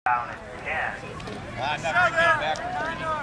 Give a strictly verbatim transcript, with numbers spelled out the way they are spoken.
Down in ten. Ah, not bring that back.